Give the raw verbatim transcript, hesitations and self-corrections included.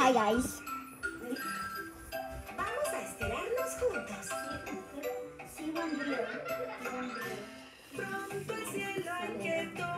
Hi guys. Vamos a estirarnos juntos. Sí, buen día. Pronto el cielo hay que tocar.